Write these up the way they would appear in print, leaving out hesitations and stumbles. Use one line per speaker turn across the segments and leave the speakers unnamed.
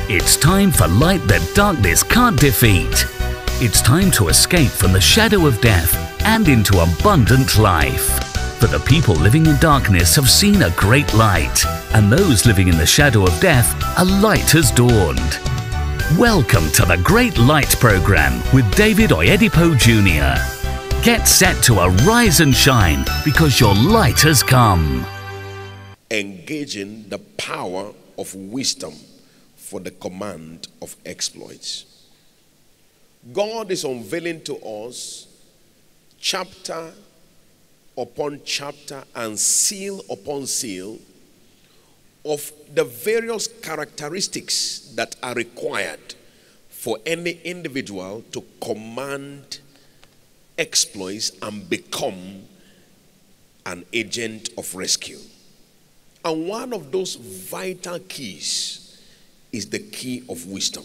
It's time for light that darkness can't defeat. It's time to escape from the shadow of death and into abundant life. For the people living in darkness have seen a great light, and those living in the shadow of death, a light has dawned. Welcome to the Great Light Program with David Oyedepo Jr. Get set to arise and shine because your light has come.
Engaging the power of wisdom for the command of exploits. God is unveiling to us chapter upon chapter and seal upon seal of the various characteristics that are required for any individual to command exploits and become an agent of rescue. And one of those vital keys is the key of wisdom.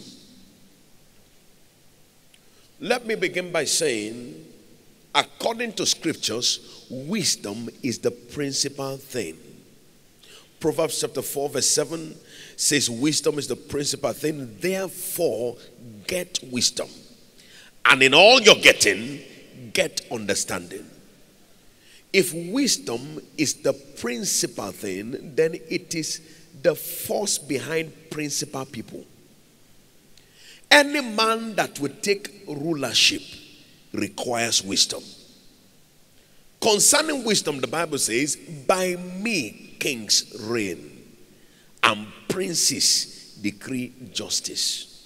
Let me begin by saying, according to scriptures, wisdom is the principal thing. Proverbs chapter 4 verse 7 says wisdom is the principal thing. Therefore, get wisdom. And in all you're getting, get understanding. If wisdom is the principal thing, then it is the force behind principal people. Any man that will take rulership requires wisdom. Concerning wisdom, the Bible says, by me kings reign and princes decree justice.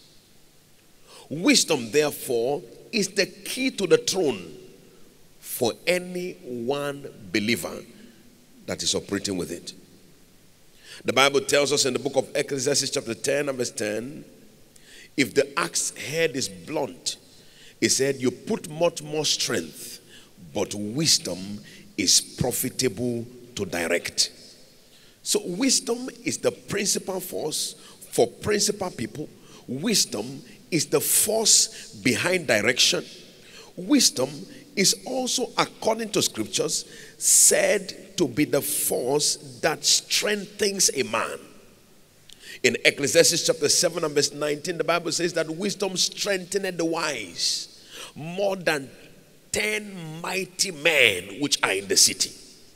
Wisdom, therefore, is the key to the throne for any one believer that is operating with it. The Bible tells us in the book of Ecclesiastes chapter 10 and verse 10, if the axe head is blunt, it said, you put much more strength, but wisdom is profitable to direct. So wisdom is the principal force for principal people. Wisdom is the force behind direction. Wisdom is also, according to scriptures, said to be the force that strengthens a man. In Ecclesiastes chapter 7 and verse 19, the Bible says that wisdom strengthened the wise more than 10 mighty men which are in the city.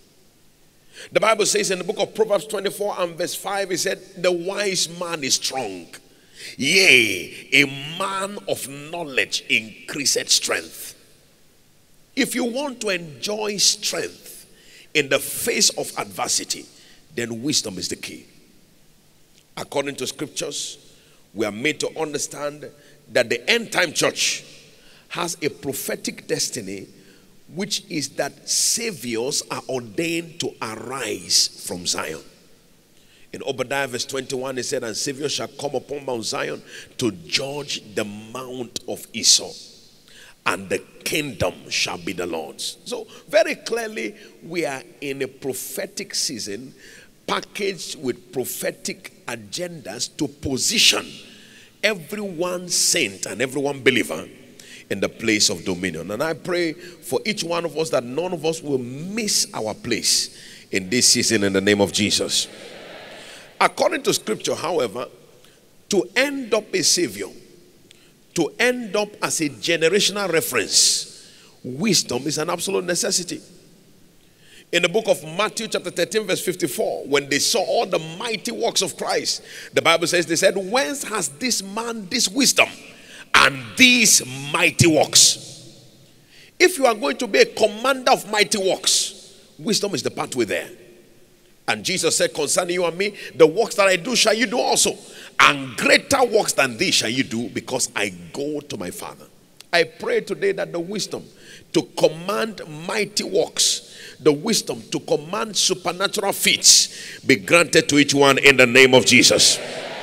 The Bible says in the book of Proverbs 24 and verse 5, it said, the wise man is strong. Yea, a man of knowledge increaseth strength. If you want to enjoy strength in the face of adversity, then wisdom is the key. According to scriptures, we are made to understand that the end time church has a prophetic destiny, which is that saviors are ordained to arise from Zion. In Obadiah verse 21, it said, and saviors shall come upon Mount Zion to judge the mount of Esau, and the kingdom shall be the Lord's. So very clearly, we are in a prophetic season packaged with prophetic agendas to position everyone saint and everyone believer in the place of dominion. And I pray for each one of us that none of us will miss our place in this season in the name of Jesus. According to scripture, however, to end up a savior, to end up as a generational reference, wisdom is an absolute necessity. In the book of Matthew chapter 13 verse 54, when they saw all the mighty works of Christ, the Bible says, they said, whence has this man this wisdom and these mighty works? If you are going to be a commander of mighty works, wisdom is the pathway there. And Jesus said, concerning you and me, the works that I do shall you do also, and greater works than these shall you do, because I go to my Father. I pray today that the wisdom to command mighty works, the wisdom to command supernatural feats be granted to each one in the name of Jesus.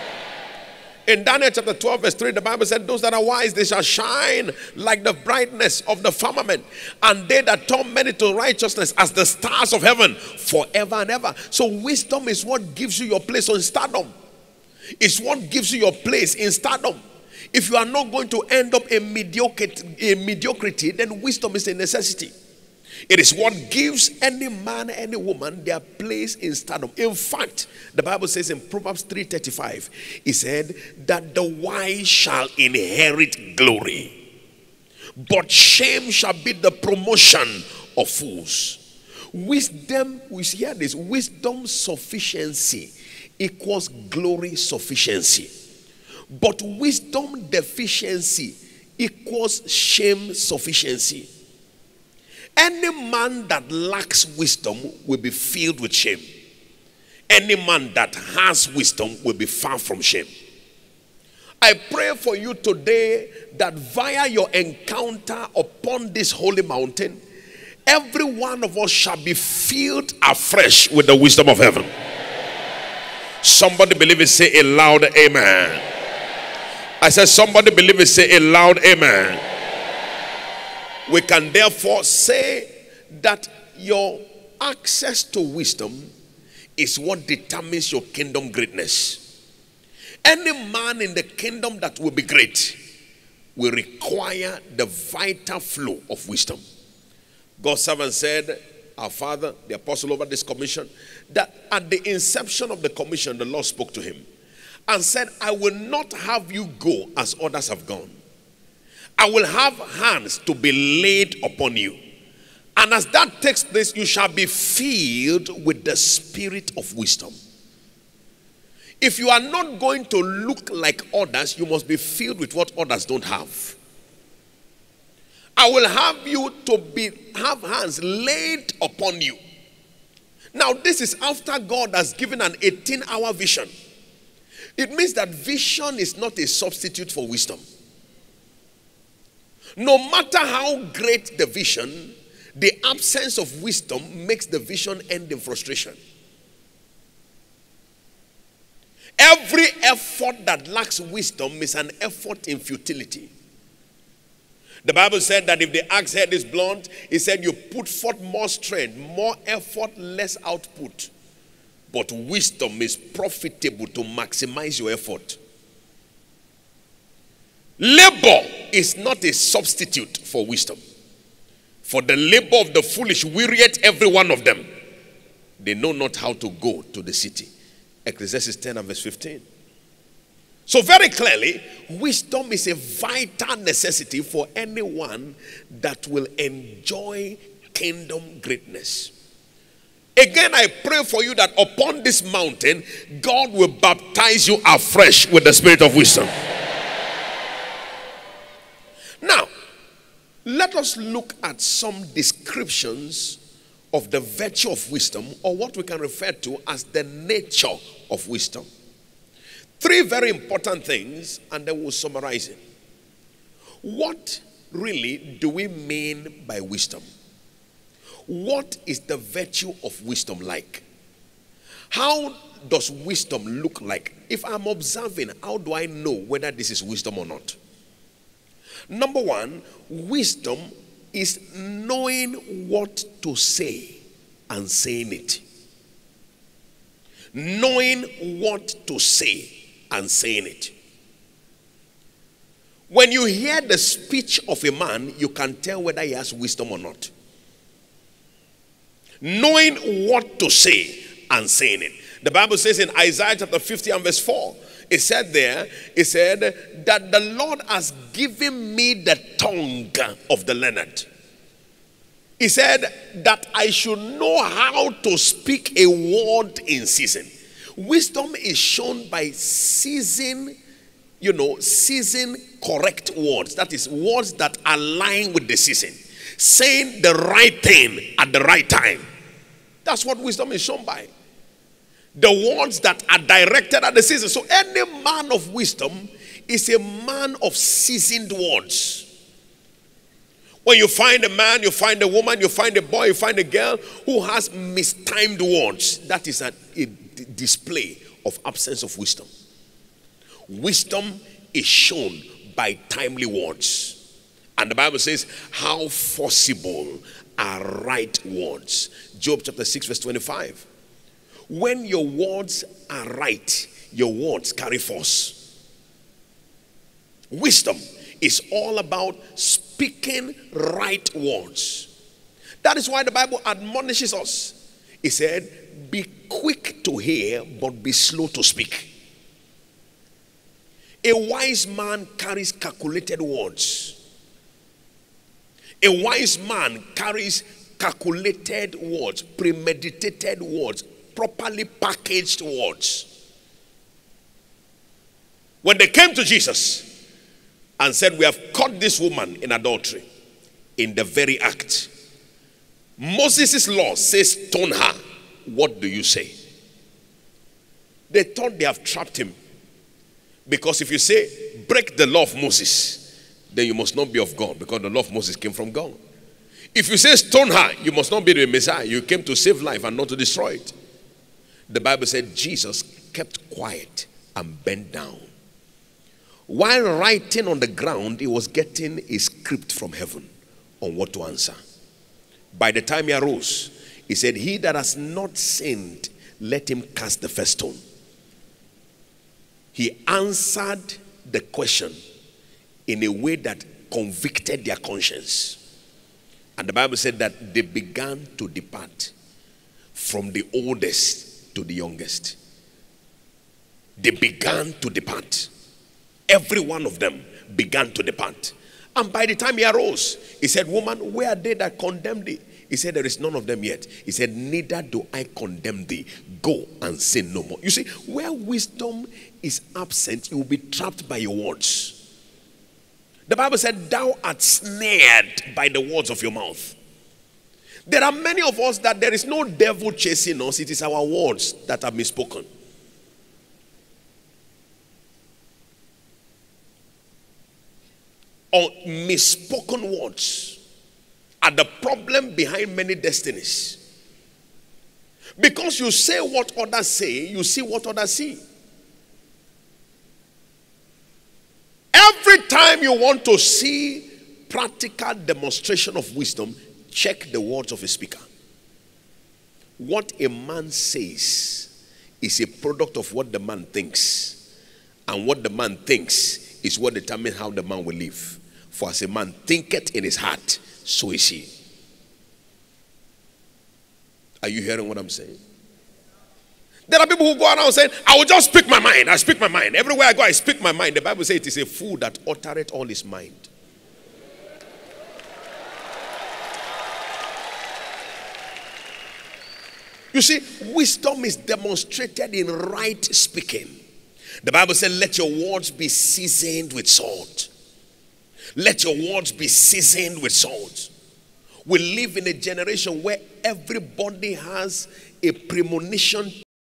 In Daniel chapter 12 verse 3, the Bible said, those that are wise, they shall shine like the brightness of the firmament, and they that turn many to righteousness as the stars of heaven forever and ever. So wisdom is what gives you your place in stardom. It's what gives you your place in stardom. If you are not going to end up in mediocrity, then wisdom is a necessity. It is what gives any man, any woman their place in stardom. In fact, the Bible says in Proverbs 3:35, it said that the wise shall inherit glory, but shame shall be the promotion of fools. Wisdom, we hear this, wisdom sufficiency equals glory sufficiency. But wisdom deficiency equals shame sufficiency. Any man that lacks wisdom will be filled with shame. Any man that has wisdom will be far from shame. I pray for you today that via your encounter upon this holy mountain, every one of us shall be filled afresh with the wisdom of heaven. Somebody believe it, say a loud amen. I said somebody believe it, say a loud amen. We can therefore say that your access to wisdom is what determines your kingdom greatness. Any man in the kingdom that will be great will require the vital flow of wisdom. God's servant said, our father, the apostle over this commission, that at the inception of the commission, the Lord spoke to him and said, I will not have you go as others have gone. I will have hands to be laid upon you. And as that takes place, you shall be filled with the spirit of wisdom. If you are not going to look like others, you must be filled with what others don't have. I will have you to have hands laid upon you. Now, this is after God has given an 18-hour vision. It means that vision is not a substitute for wisdom. No matter how great the vision, the absence of wisdom makes the vision end in frustration. Every effort that lacks wisdom is an effort in futility. The Bible said that if the axe head is blunt, it said you put forth more strength, more effort, less output. But wisdom is profitable to maximize your effort. Labor is not a substitute for wisdom. For the labor of the foolish wearieth every one of them. They know not how to go to the city. Ecclesiastes 10 and verse 15. So very clearly, wisdom is a vital necessity for anyone that will enjoy kingdom greatness. Again, I pray for you that upon this mountain, God will baptize you afresh with the spirit of wisdom. Now, let us look at some descriptions of the virtue of wisdom, or what we can refer to as the nature of wisdom. Three very important things, and then we'll summarize it. What really do we mean by wisdom? What is the virtue of wisdom like? How does wisdom look like? If I'm observing, how do I know whether this is wisdom or not? Number one, wisdom is knowing what to say and saying it. Knowing what to say and saying it. When you hear the speech of a man, you can tell whether he has wisdom or not. Knowing what to say and saying it. The Bible says in Isaiah chapter 50 and verse 4, it said that the Lord has given me the tongue of the learned. He said that I should know how to speak a word in season. Wisdom is shown by season correct words. That is, words that align with the season. Saying the right thing at the right time. That's what wisdom is shown by. The words that are directed at the season. So any man of wisdom is a man of seasoned words. When you find a man, you find a woman, you find a boy, you find a girl who has mistimed words, that is a display of absence of wisdom. Wisdom is shown by timely words. And the Bible says, how forcible are right words. Job chapter 6 verse 25. When your words are right, your words carry force. Wisdom is all about speaking right words. That is why the Bible admonishes us. It said, be quick to hear, but be slow to speak. A wise man carries calculated words. A wise man carries calculated words, premeditated words, properly packaged words. When they came to Jesus and said, we have caught this woman in adultery, in the very act. Moses' law says, stone her. What do you say? They thought they have trapped him. Because if you say, break the law of Moses, then you must not be of God, because the law of Moses came from God. If you say stone her, you must not be the Messiah. You came to save life and not to destroy it. The Bible said Jesus kept quiet and bent down. While writing on the ground, he was getting a script from heaven on what to answer. By the time he arose, he said, he that has not sinned, let him cast the first stone. He answered the question in a way that convicted their conscience. And the Bible said that they began to depart from the oldest to the youngest. They began to depart. Every one of them began to depart. And by the time he arose, he said, woman, where are they that condemned thee? He said, there is none of them yet. He said, neither do I condemn thee. Go and sin no more. You see, where wisdom is absent, you will be trapped by your words. The Bible said, thou art snared by the words of your mouth. There are many of us that there is no devil chasing us. It is our words that have been spoken. Or misspoken words are the problem behind many destinies. Because you say what others say, you see what others see. Every time you want to see practical demonstration of wisdom, check the words of a speaker. What a man says is a product of what the man thinks. And what the man thinks is what determines how the man will live. For as a man thinketh in his heart, so is he. Are you hearing what I'm saying? There are people who go around saying, I will just speak my mind. I speak my mind. Everywhere I go, I speak my mind. The Bible says it is a fool that uttereth all his mind. You see, wisdom is demonstrated in right speaking. The Bible said, let your words be seasoned with salt. Let your words be seasoned with salt. We live in a generation where everybody has a premonition.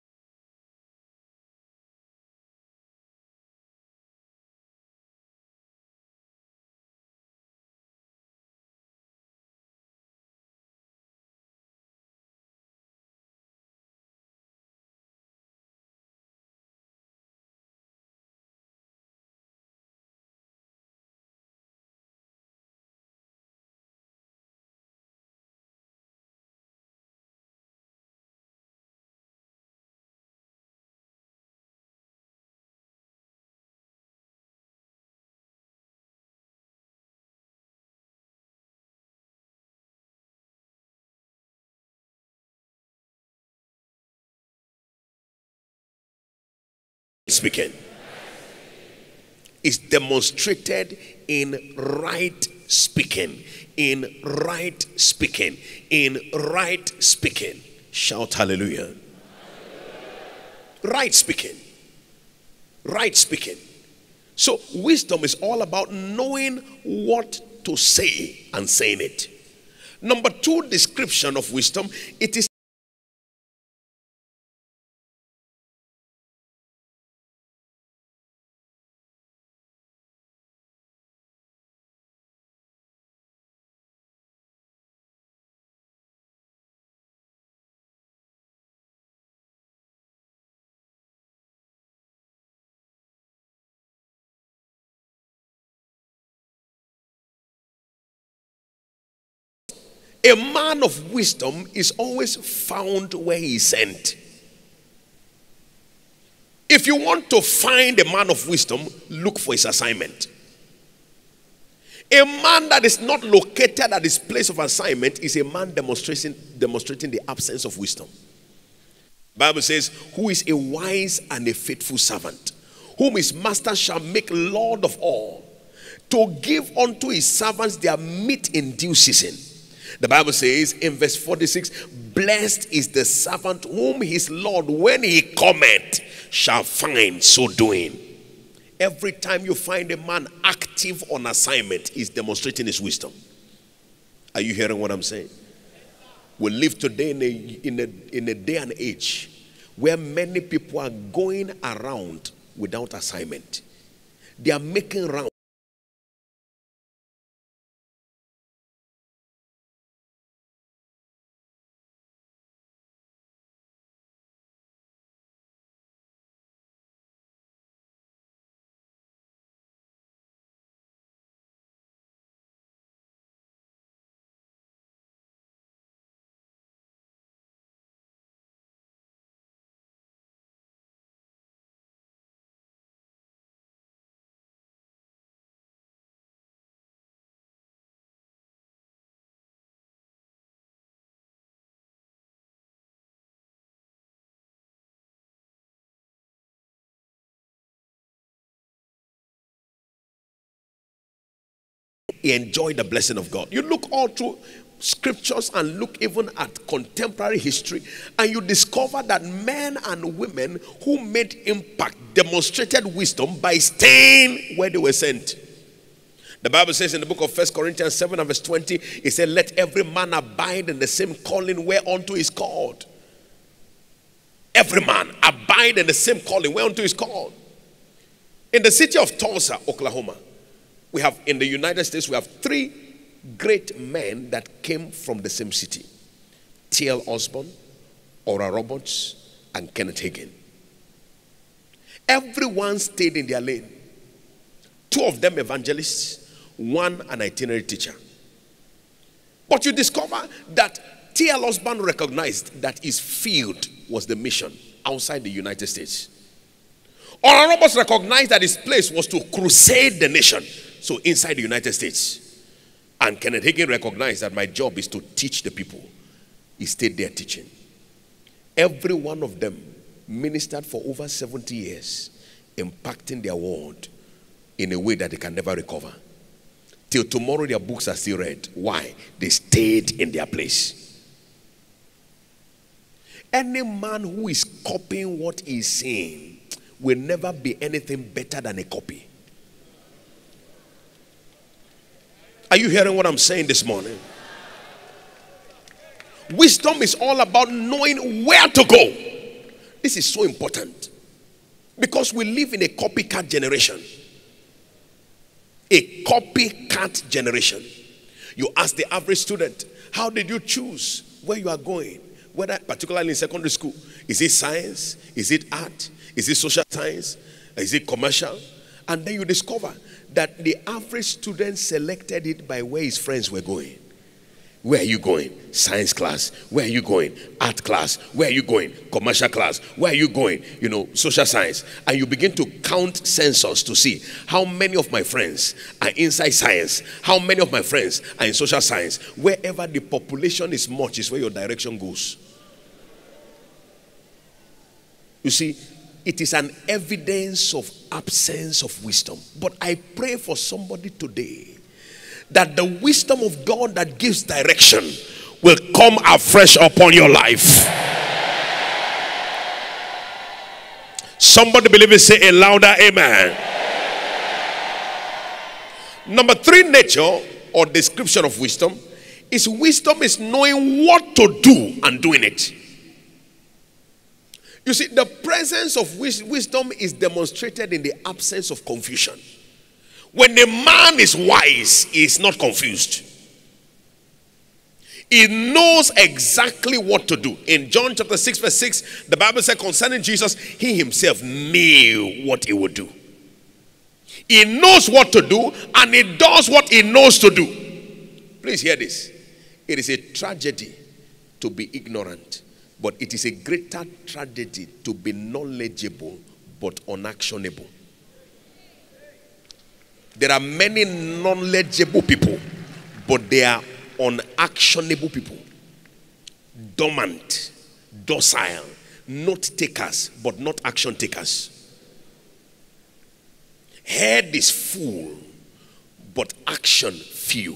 Speaking is demonstrated in right speaking. In right speaking. In right speaking. Shout hallelujah. Right speaking. Right speaking. So wisdom is all about knowing what to say and saying it. Number two description of wisdom, it is a man of wisdom is always found where he is sent. If you want to find a man of wisdom, look for his assignment. A man that is not located at his place of assignment is a man demonstrating the absence of wisdom. The Bible says, who is a wise and a faithful servant, whom his master shall make Lord of all, to give unto his servants their meat in due season. The Bible says in verse 46, blessed is the servant whom his Lord, when he cometh, shall find so doing. Every time you find a man active on assignment, he's demonstrating his wisdom. Are you hearing what I'm saying? We live today in a day and age where many people are going around without assignment. They are making rounds. He enjoyed the blessing of God. You look all through scriptures and look even at contemporary history, and you discover that men and women who made impact demonstrated wisdom by staying where they were sent. The Bible says in the book of 1 Corinthians 7 and verse 20, it said, let every man abide in the same calling whereunto he is called. Every man abide in the same calling whereunto he is called. In the city of Tulsa, Oklahoma, we have, in the United States, we have 3 great men that came from the same city. T.L. Osborne, Oral Roberts, and Kenneth Hagin. Everyone stayed in their lane. 2 of them evangelists, 1 an itinerary teacher. But you discover that T.L. Osborne recognized that his field was the mission outside the United States. Oral Roberts recognized that his place was to crusade the nation. So inside the United States. And Kenneth Hagin recognized that my job is to teach the people. He stayed there teaching. Every one of them ministered for over 70 years, impacting their world in a way that they can never recover. Till tomorrow their books are still read. Why? They stayed in their place. Any man who is copying what he's saying will never be anything better than a copy. Are you hearing what I'm saying this morning? Wisdom is all about knowing where to go. This is so important because we live in a copycat generation. A copycat generation. You ask the average student, how did you choose where you are going? Whether, particularly in secondary school, is it science? Is it art? Is it social science? Is it commercial? And then you discover that the average student selected it by where his friends were going. Where are you going? Science class. Where are you going? Art class. Where are you going? Commercial class. Where are you going? Social science. And you begin to count sensors to see how many of my friends are inside science. How many of my friends are in social science. Wherever the population is much is where your direction goes. You see, it is an evidence of absence of wisdom. But I pray for somebody today that the wisdom of God that gives direction will come afresh upon your life. Somebody believe it, say a louder amen. Number 3 nature or description of wisdom is knowing what to do and doing it. You see, the presence of wisdom is demonstrated in the absence of confusion. When a man is wise, he is not confused. He knows exactly what to do. In John chapter 6 verse 6, the Bible said concerning Jesus, he himself knew what he would do. He knows what to do and he does what he knows to do. Please hear this. It is a tragedy to be ignorant. But it is a greater tragedy to be knowledgeable but unactionable. There are many knowledgeable people, but they are unactionable people. Dormant, docile, note takers, but not action takers. Head is full, but action few.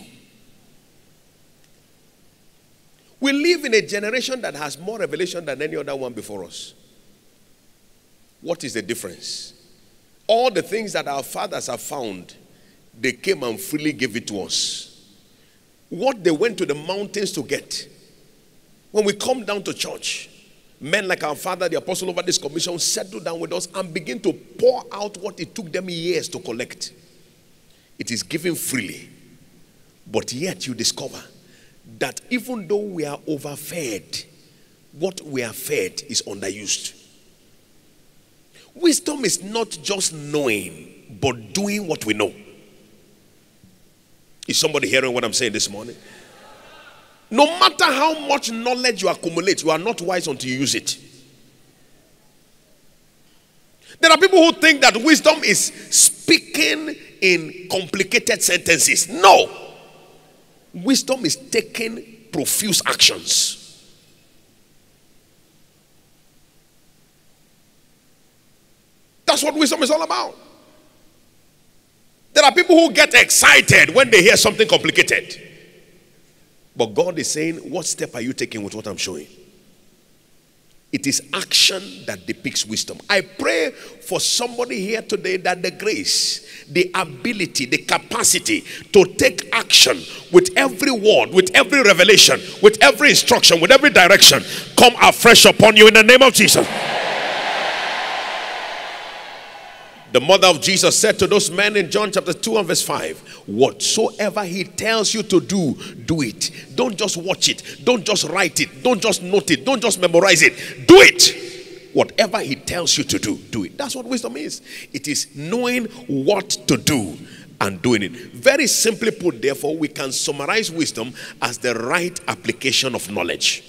We live in a generation that has more revelation than any other one before us. What is the difference? All the things that our fathers have found, they came and freely gave it to us. What they went to the mountains to get. When we come down to church, men like our father, the apostle over this commission, settle down with us and begin to pour out what it took them years to collect. It is given freely. But yet you discover that even though we are overfed, what we are fed is underused. Wisdom is not just knowing, but doing what we know. Is somebody hearing what I'm saying this morning? No matter how much knowledge you accumulate, you are not wise until you use it. There are people who think that wisdom is speaking in complicated sentences. No. Wisdom is taking profuse actions. That's what wisdom is all about. There are people who get excited when they hear something complicated. But God is saying, what step are you taking with what I'm showing? It is action that depicts wisdom. I pray for somebody here today that the grace, the ability, the capacity to take action with every word, with every revelation, with every instruction, with every direction, come afresh upon you in the name of Jesus. The mother of Jesus said to those men in John chapter 2 and verse 5, whatsoever he tells you to do, do it. Don't just watch it. Don't just write it. Don't just note it. Don't just memorize it. Do it. Whatever he tells you to do, do it. That's what wisdom is. It is knowing what to do and doing it. Very simply put, therefore, we can summarize wisdom as the right application of knowledge.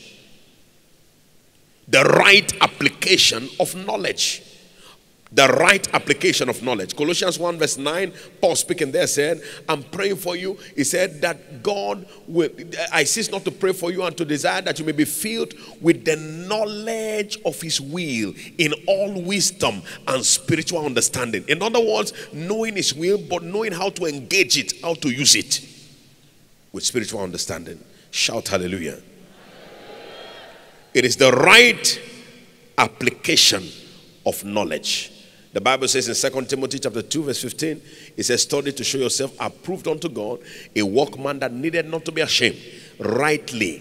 The right application of knowledge. The right application of knowledge. Colossians 1 verse 9, Paul speaking there said, I'm praying for you. He said that God will, I cease not to pray for you and to desire that you may be filled with the knowledge of his will in all wisdom and spiritual understanding. In other words, knowing his will, but knowing how to engage it, how to use it with spiritual understanding. Shout hallelujah. It is the right application of knowledge. The Bible says in 2 Timothy chapter 2 verse 15, it says, study to show yourself approved unto God, a workman that needed not to be ashamed, rightly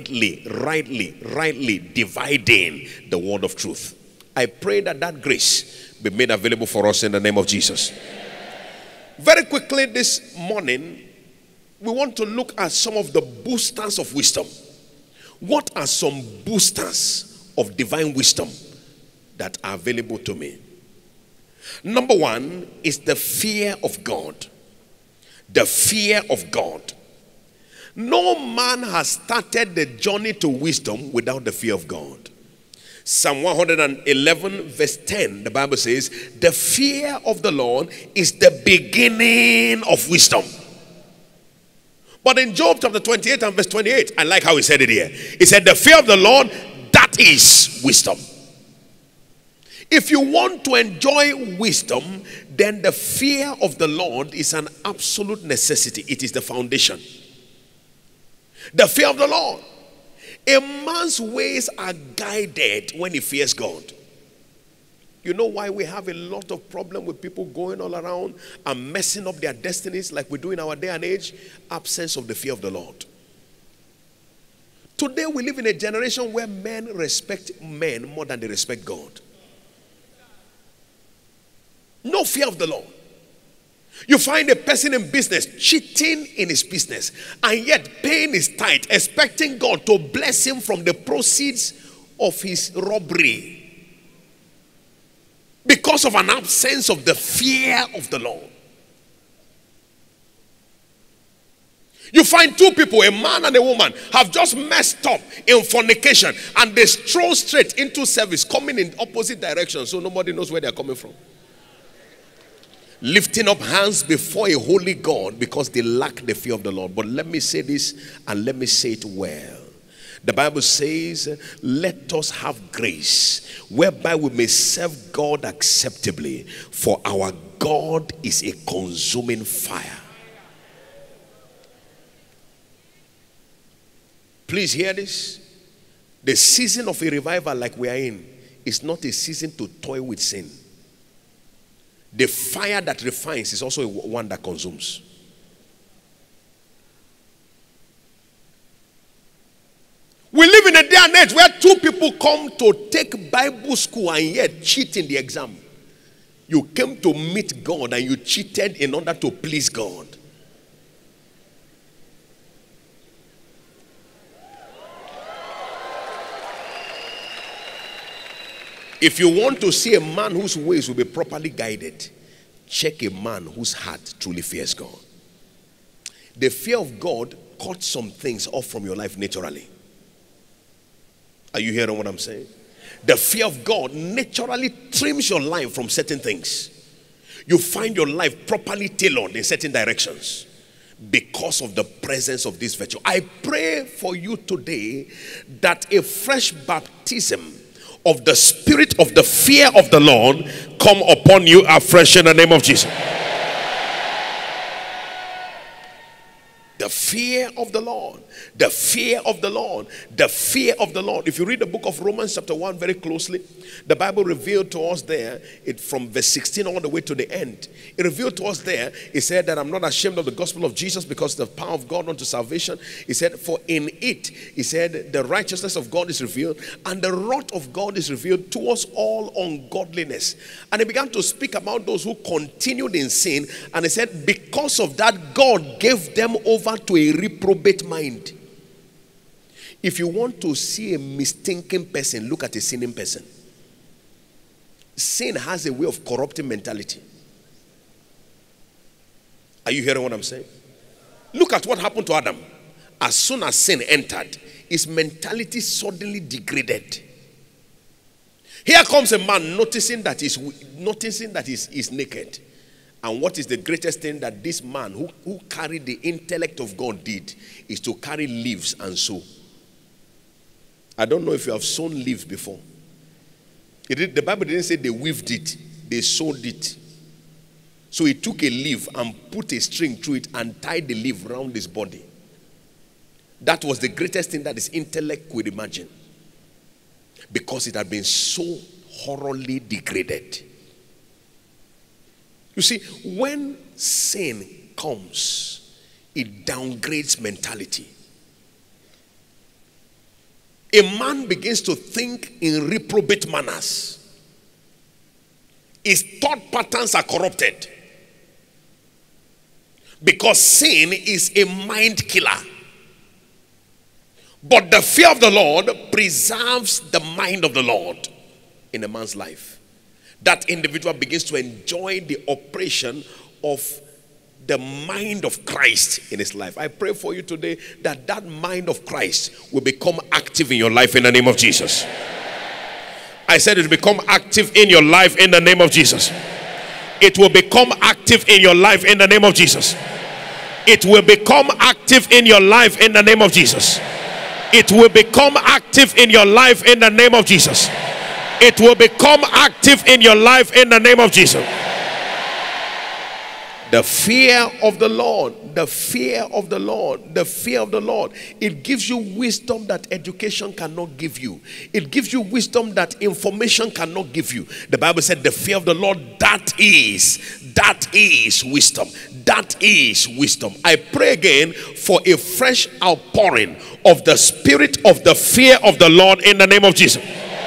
dividing the word of truth. I pray that that grace be made available for us in the name of Jesus. Very quickly this morning, we want to look at some of the boosters of wisdom. What are some boosters of divine wisdom that are available to me? Number one is the fear of God. The fear of God. No man has started the journey to wisdom without the fear of God. Psalm 111 verse 10, the Bible says, the fear of the Lord is the beginning of wisdom. But in Job chapter 28 and verse 28, I like how he said it here. He said, the fear of the Lord, that is wisdom. If you want to enjoy wisdom, then the fear of the Lord is an absolute necessity. It is the foundation. The fear of the Lord. A man's ways are guided when he fears God. You know why we have a lot of problem with people going all around and messing up their destinies like we do in our day and age? Absence of the fear of the Lord. Today we live in a generation where men respect men more than they respect God. No fear of the Lord. You find a person in business cheating in his business and yet paying his tithe, expecting God to bless him from the proceeds of his robbery because of an absence of the fear of the Lord. You find two people, a man and a woman, have just messed up in fornication and they stroll straight into service, coming in opposite directions, so nobody knows where they are coming from. lifting up hands before a holy God because they lack the fear of the Lord. But let me say this, and let me say it well. The Bible says, let us have grace whereby we may serve God acceptably, for our God is a consuming fire. Please hear this. The season of a revival like we are in is not a season to toy with sin. The fire that refines is also one that consumes. We live in a day and age where two people come to take Bible school and yet cheat in the exam. You came to meet God and you cheated in order to please God. If you want to see a man whose ways will be properly guided, check a man whose heart truly fears God. The fear of God cuts some things off from your life naturally. Are you hearing what I'm saying? The fear of God naturally trims your life from certain things. You find your life properly tailored in certain directions because of the presence of this virtue. I pray for you today that a fresh baptism of the spirit of the fear of the Lord come upon you afresh in the name of Jesus. The fear of the Lord. The fear of the Lord. The fear of the Lord. If you read the book of Romans chapter 1 very closely, the Bible revealed to us there, from verse 16 all the way to the end. It revealed to us there, it said that I'm not ashamed of the gospel of Jesus because the power of God unto salvation. He said, for in it, he said, the righteousness of God is revealed and the wrath of God is revealed towards all ungodliness. And he began to speak about those who continued in sin. And he said, because of that, God gave them over to a reprobate mind. If you want to see a mistaken person, look at a sinning person. Sin has a way of corrupting mentality. Are you hearing what I'm saying? Look at what happened to Adam. As soon as sin entered, his mentality suddenly degraded. Here comes a man noticing that he's naked. And what is the greatest thing that this man who carried the intellect of God did is to carry leaves and sow. I don't know if you have sown leaves before. The Bible didn't say they weaved it, they sewed it. So he took a leaf and put a string through it and tied the leaf around his body. That was the greatest thing that his intellect could imagine, because it had been so horribly degraded. You see, when sin comes, it downgrades mentality. A man begins to think in reprobate manners. His thought patterns are corrupted. Because sin is a mind killer. But the fear of the Lord preserves the mind of the Lord in a man's life. That individual begins to enjoy the operation of the mind of Christ in his life. I pray for you today that that mind of Christ will become active in your life in the name of Jesus. I said it will become active in your life in the name of Jesus. It will become active in your life in the name of Jesus. It will become active in your life in the name of Jesus. It will become active in your life in the name of Jesus. It will become active in your life in the name of Jesus. The fear of the Lord, the fear of the Lord, the fear of the Lord. It gives you wisdom that education cannot give you. It gives you wisdom that information cannot give you. The Bible said the fear of the Lord, that is wisdom. That is wisdom. I pray again for a fresh outpouring of the spirit of the fear of the Lord in the name of Jesus.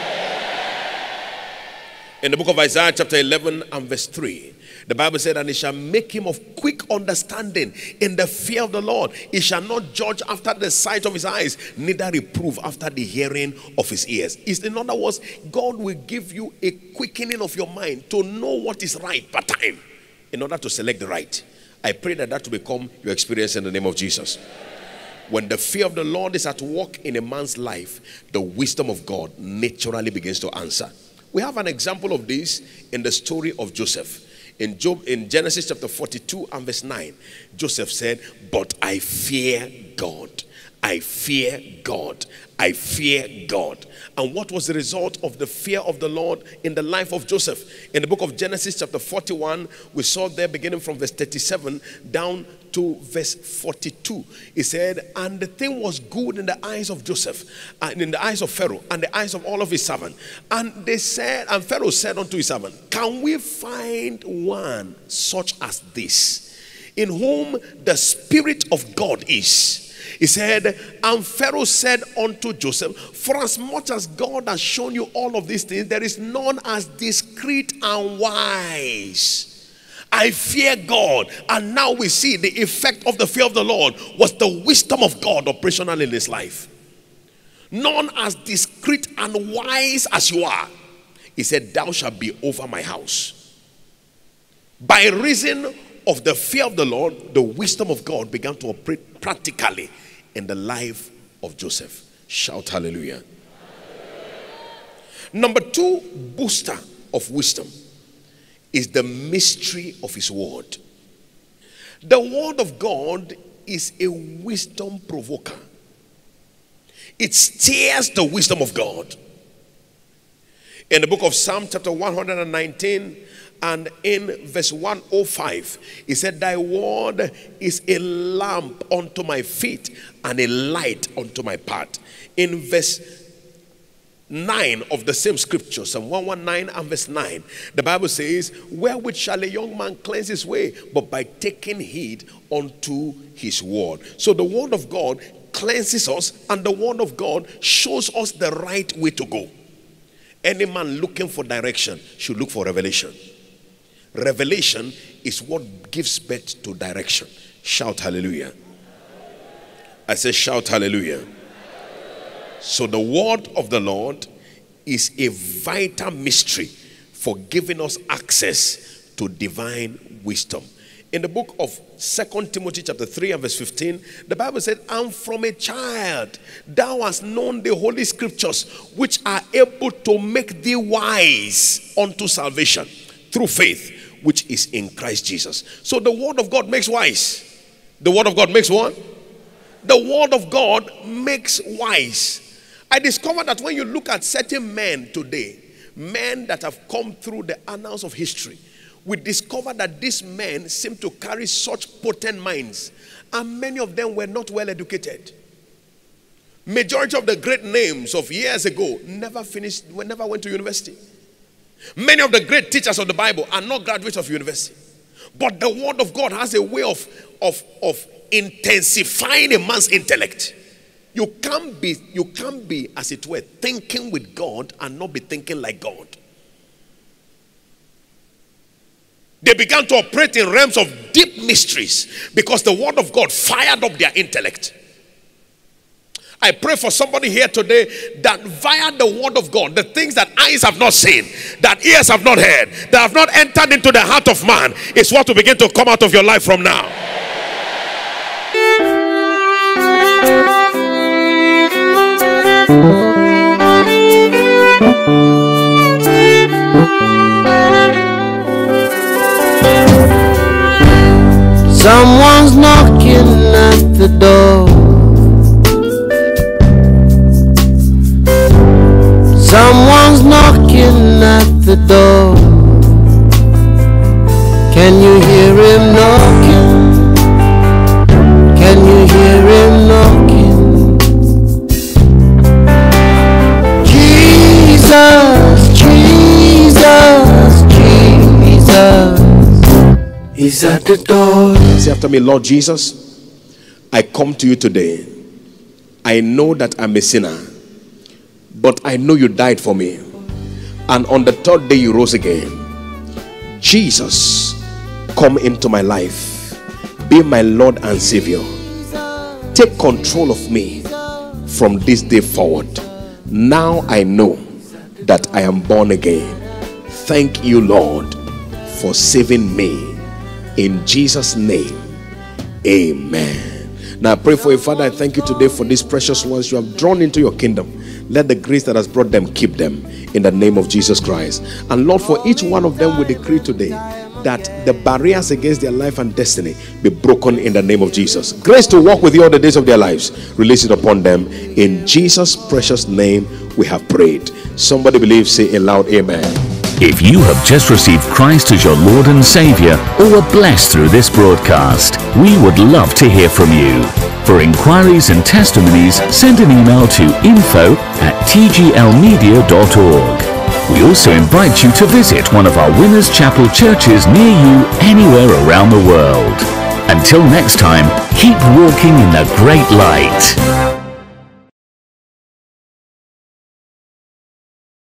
In the book of Isaiah chapter 11 and verse 3, the Bible said, and he shall make him of quick understanding in the fear of the Lord. He shall not judge after the sight of his eyes, neither reprove after the hearing of his ears. In other words, God will give you a quickening of your mind to know what is right per time in order to select the right. I pray that that will become your experience in the name of Jesus. When the fear of the Lord is at work in a man's life, the wisdom of God naturally begins to answer. We have an example of this in the story of Joseph. In Genesis chapter 42 and verse 9, Joseph said, but I fear God. I fear God. I fear God. And what was the result of the fear of the Lord in the life of Joseph? In the book of Genesis chapter 41, we saw there beginning from verse 37 down to verse 42. He said, and the thing was good in the eyes of Joseph, and in the eyes of Pharaoh, and the eyes of all of his servants. And they said, and Pharaoh said unto his servant, can we find one such as this, in whom the Spirit of God is? He said, and Pharaoh said unto Joseph, for as much as God has shown you all of these things, there is none as discreet and wise. I fear God. And now we see the effect of the fear of the Lord was the wisdom of God operational in his life. None as discreet and wise as you are. He said, thou shalt be over my house. By reason of the fear of the Lord, the wisdom of God began to operate practically in the life of Joseph. Shout hallelujah. Number two booster of wisdom is the mystery of his word. The word of God is a wisdom provoker. It stirs the wisdom of God. In the book of Psalm chapter 119 and in verse 105, he said, thy word is a lamp unto my feet and a light unto my path. In verse 9 of the same scripture, Psalm 119 and verse 9, the Bible says, wherewith shall a young man cleanse his way, but by taking heed unto his word. So the word of God cleanses us, and the word of God shows us the right way to go. Any man looking for direction should look for revelation. Revelation is what gives birth to direction. Shout hallelujah. I say shout hallelujah. So the word of the Lord is a vital mystery for giving us access to divine wisdom. In the book of 2 Timothy chapter 3 and verse 15, the Bible said, and from a child thou hast known the holy scriptures, which are able to make thee wise unto salvation through faith, which is in Christ Jesus. So the word of God makes wise. The word of God makes what? The word of God makes wise. I discovered that when you look at certain men today, men that have come through the annals of history, we discover that these men seem to carry such potent minds, and many of them were not well educated. Majority of the great names of years ago never went to university. Many of the great teachers of the Bible are not graduates of university. But the word of God has a way of intensifying a man's intellect. You can't be, as it were, thinking with God and not be thinking like God. They began to operate in realms of deep mysteries because the word of God fired up their intellect. I pray for somebody here today that via the word of God, the things that eyes have not seen, that ears have not heard, that have not entered into the heart of man, is what will begin to come out of your life from now.
Someone's knocking at the door. Someone's knocking at the door. Can you hear him knocking? Can you hear him knocking? Jesus, Jesus, Jesus is at the door.
Say after me, Lord Jesus, I come to you today. I know that I'm a sinner, but I know you died for me, and on the third day you rose again. Jesus, come into my life. Be my Lord and Savior. Take control of me from this day forward. Now I know that I am born again. Thank you, Lord, for saving me. In Jesus' name, amen. Now I pray for you, Father. I thank you today for these precious ones you have drawn into your kingdom. Let the grace that has brought them keep them in the name of Jesus Christ. And Lord, for each one of them we decree today, that the barriers against their life and destiny be broken in the name of Jesus. Grace to walk with you all the days of their lives, release it upon them. In Jesus' precious name we have prayed. Somebody believe, say a loud amen.
If you have just received Christ as your Lord and Savior, or were blessed through this broadcast, we would love to hear from you. For inquiries and testimonies, send an email to info@tglmedia.org. We also invite you to visit one of our Winners Chapel churches near you anywhere around the world. Until next time, keep walking in the great light.